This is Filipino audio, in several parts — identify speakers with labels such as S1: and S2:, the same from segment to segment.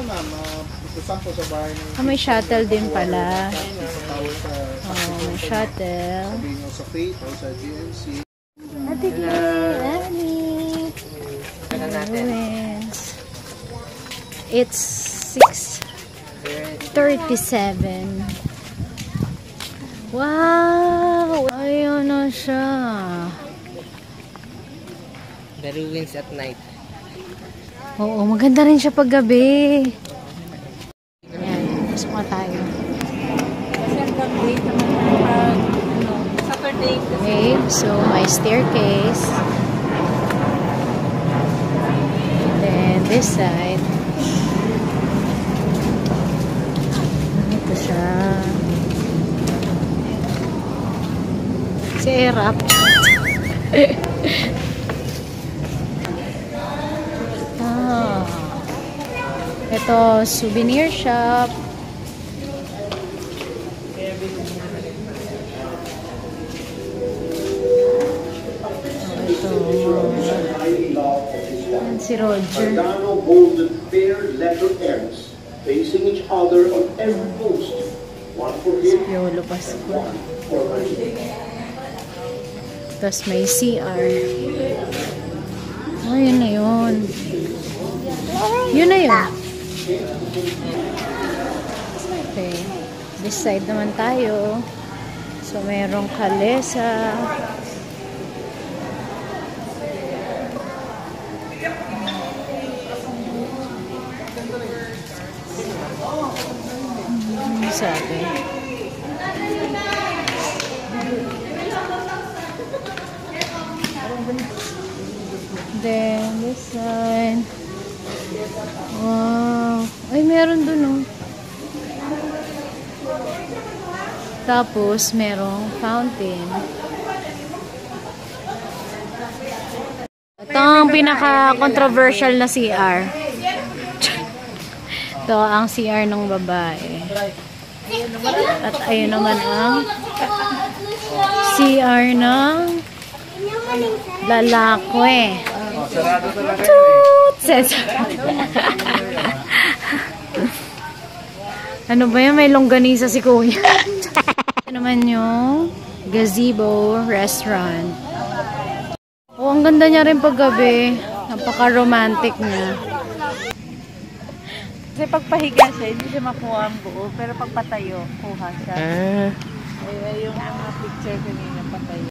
S1: ma'am. Sampo sa bahay ng...
S2: May shuttle din pala.
S1: Sa
S2: may shuttle.
S1: sabihin nyo sa Fate o sa GNC.
S2: Ate Kay, it's 6:37. Wow! Ayun na siya.
S3: The ruins at night.
S2: Oo, maganda rin siya pag gabi. Ayan, pasok na tayo.
S4: Kasi hanggang date naman pag Saturday.
S2: Okay, so my staircase. And then this side. Ito siya. Si Erap. Ito, souvenir shop. Si Roger.
S5: Golden pair letter M's facing each other on every post. One for him,
S2: Piolo Pascual.
S5: one for her.
S2: Tapos may CR. Oh, yun na yun. Yun na yun. Okay. This side naman tayo. So, merong kalesa. Sabi. Then, this side. Wow. Ay, meron dun, oh. Tapos, merong fountain. Ito ang pinaka-controversial na CR. Ito ang CR ng babae. At ayun naman ang CR ng lalaki. Toot! Ano ba yan? May longganisa si Kuya. Ito naman yung gazebo restaurant. Oh, ang ganda niya rin paggabi. Napaka-romantic niya.
S4: Kasi pagpahiga siya, hindi siya makuha ang buo. Pero pagpatayo, kuha siya. Ay, yung mga picture kanina, patayo.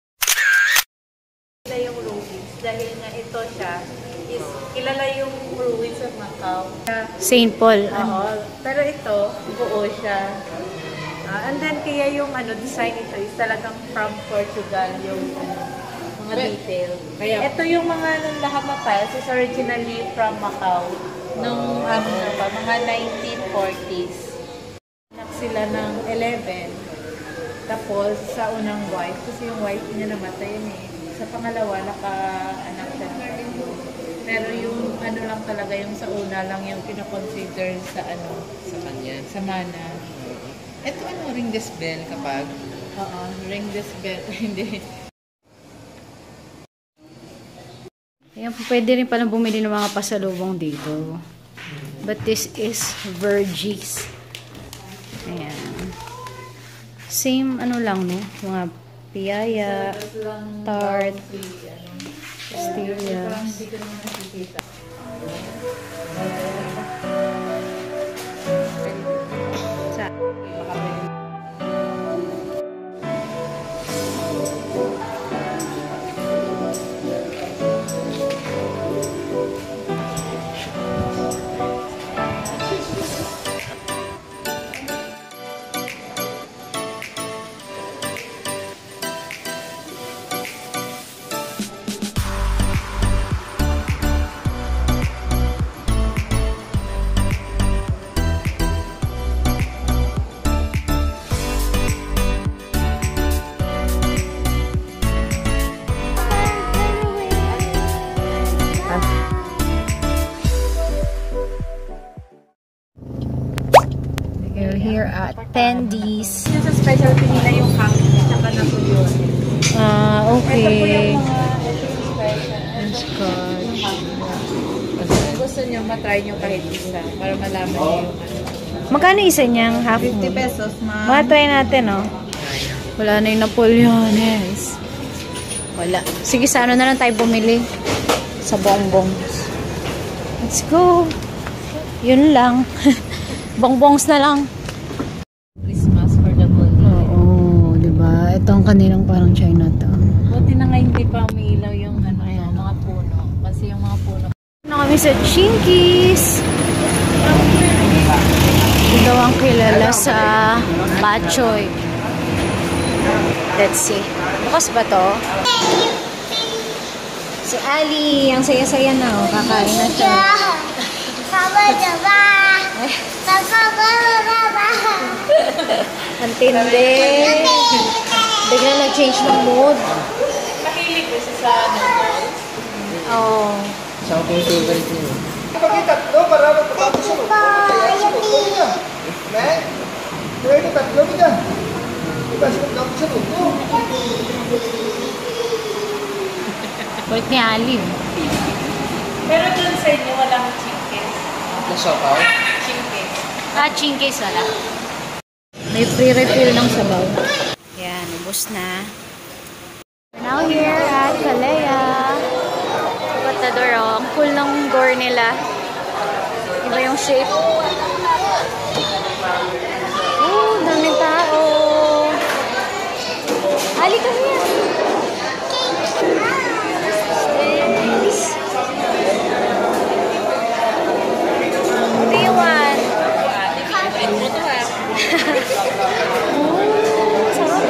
S4: Kilala yung ruins. Dahil nga ito siya, is kilala yung ruins of Macau.
S2: St. Paul.
S4: Pero ito, buo siya. And then, kaya yung design ito is talagang from Portugal, yung mga detail. Ito yung mga lahat na tiles is originally from Macau. Nung mga 1940s. Anak sila ng 11. Tapos sa unang wife, kasi yung wife niya namatay yun eh. Sa pangalawa, naka-anak siya ng 3. Pero yung lang talaga, yung sa una lang yung kinoconsider sa
S3: sa kanya.
S4: Sa mana.
S3: Ito ring this bell kapag?
S4: Oo, ring this bell. Hindi.
S2: Ayan, pwede rin palang bumili ng mga pasalubong dito. But this is Vergis. Ayan. Same lang, no? Mga piyaya, tart, pastillas. We're here at Tendi's.
S4: Yung sa specialty nila yung hangin at saka natuloy.
S2: Okay.
S4: Ito po yung mga special.
S2: Scotch.
S4: Tapos gusto nyo, matry nyo kahit isa para malaman nyo yung ano.
S2: Magkano isa niyang half
S4: 50
S2: moon?
S4: pesos, ma'am.
S2: Matry natin, oh. Wala na yung Napoleones. Wala. Sige, sa ano na lang tayo bumili? Sa bongbongs. Let's go. Yun lang. Bongbongs na lang.
S4: Christmas for the gold.
S2: Oo, diba? Ito ang kanilang parang Chinatown.
S4: Buti na nga hindi pa umiilaw yung ano, mga puno. Kasi yung mga puno.
S2: Na kami sa Chinkies. Ito daw ang kilala sa Bachoy. Let's see. Bukas ba to? Si Ali, ang saya-saya na. Oh. Kakain na siya. Ang tindi. Bigla nag-change ng mood.
S4: Mahilig kasi sa ano.
S2: Oh.
S3: Shopping favorite niyo.
S1: Kapag tatlo, para magpapapos sa loob. Kaya sa loob niya. Men, pwede tatlo niya. Diba sa loob?
S2: Kulit ni Ali.
S4: Pero dun sa inyo, walang chicken.
S3: Nasopaw?
S4: Chicken.
S2: Chinkies wala. May free refill ng sabaw. Yan, ubos na. We're now here at Kalea. Patador, oh. Ang cool ng door nila. Iba yung shape. Oh, daming tao. Ali, come here. Yes. What do you want? Oh, sarap.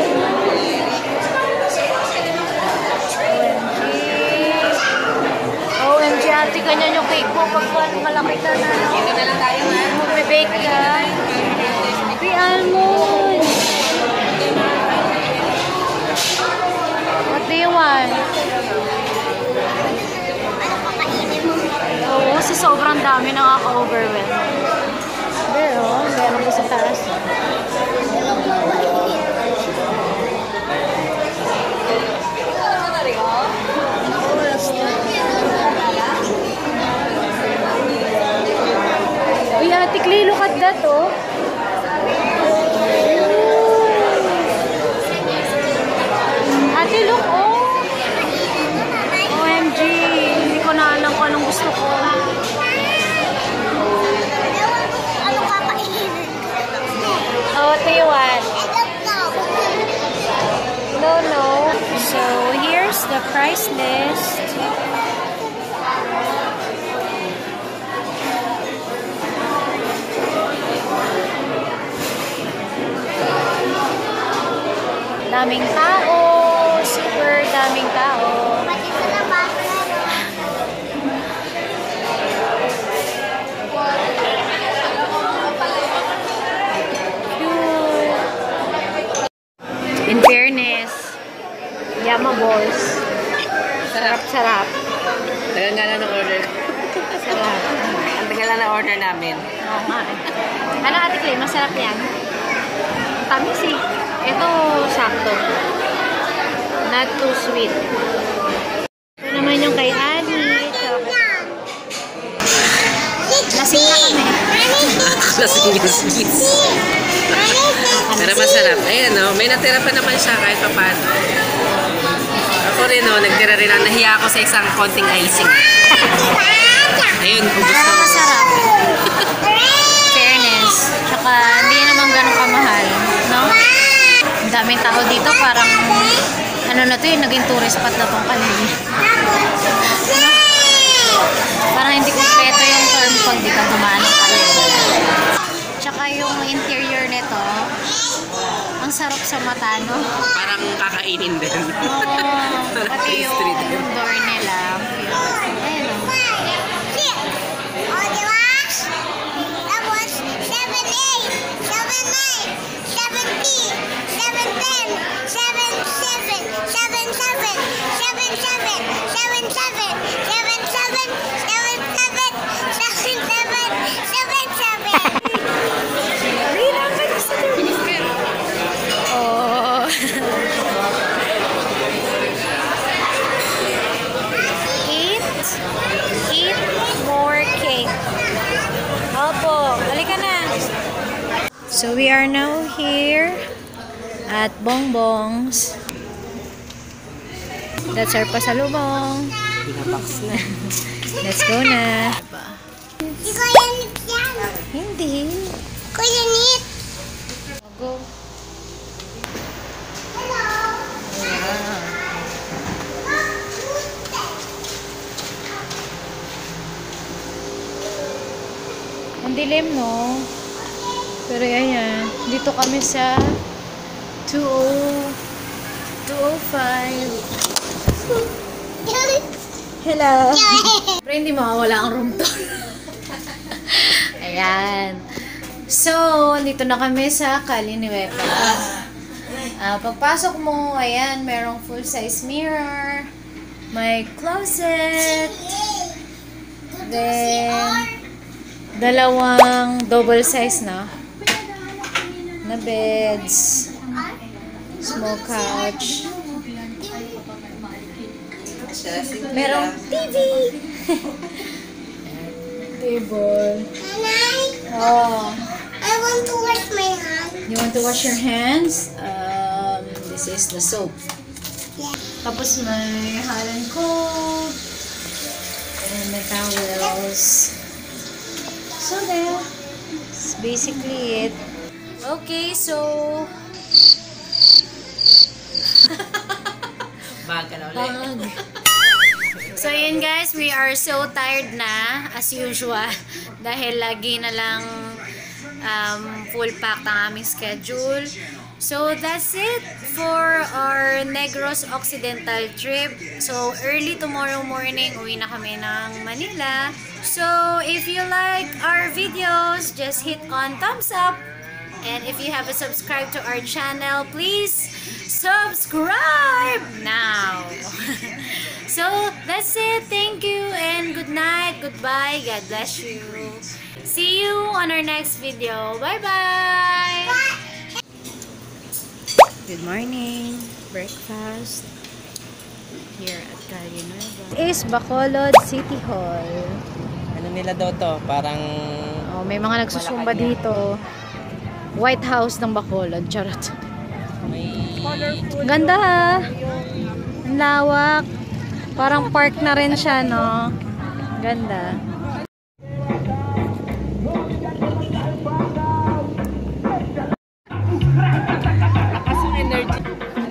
S2: OMG, ate, ganyan yung cake mo pag malaki ka na. Dito na lang tayo, ha? Mag-bake ka. Happy almond. What do you want? Oo, kasi sobrang dami nakaka-overwhelm. Pero, meron ko sa taas. Uy, Ate Clay, look at that, oh. Ate, look, oh. OMG, hindi ko na alam kung anong gusto ko. Oh, what do you want? No. So, here's the price list. Daming tao. Super daming tao. In fairness, Yama Balls. Sarap-sarap.
S3: Tagal nga lang ng order.
S2: Sarap.
S3: Ang tagal lang ng order namin.
S2: Oo nga eh. Ano, Ate Clay, masarap yan. Tamis eh. Ito, sakto. Not too sweet. Ito naman yung kay Annie. Lasing na kami.
S3: Lasing gis-gis. Pero masarap. Ayan, no? May natira pa naman siya kahit pa paano. Ako rin, no? Nagtira rin ako. Nahiya ako sa isang konting icing. Ayun, ubus
S2: Pero
S3: na.
S2: masarap. Fairness. Tsaka hindi naman ganun kamahal. No? Ang daming tao dito. Parang ano na to yung naging tourist spot na tong kanina. No? Parang hindi kompleto yung term pag di ka dumaan ng kanina. Tsaka yung interior nito, ang sarap sa mata, no?
S3: Parang kakainin din.
S2: Oo. Pati yung door nila. Ayun, no? Oh. 8, 7, Opo, halika na. So we are now here at Bongbong's. That's our pasalubong.
S3: Pinabox na.
S2: Let's go na.
S6: Hindi ko yan yan.
S2: Hindi.
S6: Kuya Nit.
S2: Go. Ang dilim, no? Pero ayan, dito kami sa 205. Hello. Pero hindi mawawala ang room tour. Ayan. So, dito na kami sa Kaliniwepa. Pagpasok mo, ayan, merong full-size mirror. May closet. Then, dalawang double size na beds. Small couch. Merong TV. Table.
S6: Nanay,
S2: Oh.
S6: I want to wash my hands.
S2: You want to wash your hands? This is the soap.
S6: Yeah.
S2: Tapos may hot and cold. And may towels. So there. That's basically it. Okay, so...
S3: Baga na ulit.
S2: Bag. So yun guys, we are so tired na as usual dahil lagi na lang full pack ang aming schedule. So that's it for our Negros Occidental trip. So early tomorrow morning uwi na kami ng Manila. So if you like our videos, just hit on thumbs up. And if you haven't subscribed to our channel, please subscribe now. So that's it. Thank you and good night. Goodbye. God bless you. See you on our next video. Bye-bye. Good morning. Breakfast here at Kaliniwepa. Is Bacolod City Hall.
S3: Ano nila daw to? Parang...
S2: Oh, may mga nagsusumba dito. White House ng Bacolod. Charot.
S3: May...
S2: Ganda ha. Ang lawak. Parang park na rin siya, no? Ganda.
S3: Lakas yung energy.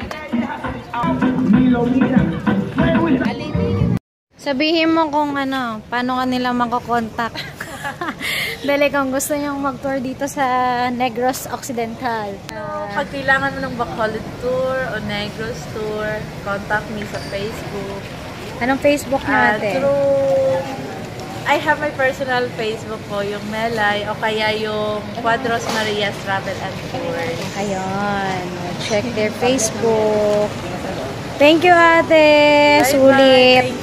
S2: Sabihin mo kung ano, paano kanila makakontakt. Dali kung gusto nyong mag-tour dito sa Negros Occidental.
S4: Pag kailangan mo ng Bacolod Tour o Negros Tour, contact me sa Facebook.
S2: Anong Facebook natin?
S4: I have my personal Facebook ko, yung Melay, o kaya yung Cuadros Marias Travel and Tours.
S2: Ayun. Check their Facebook. Thank you, ate.
S4: Bye-bye.
S2: Sulit.
S4: Thank